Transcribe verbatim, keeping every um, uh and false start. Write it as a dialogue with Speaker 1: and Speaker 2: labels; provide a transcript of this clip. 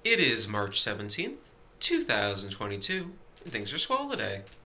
Speaker 1: It is March seventeenth, two thousand twenty-two, and things are swell today.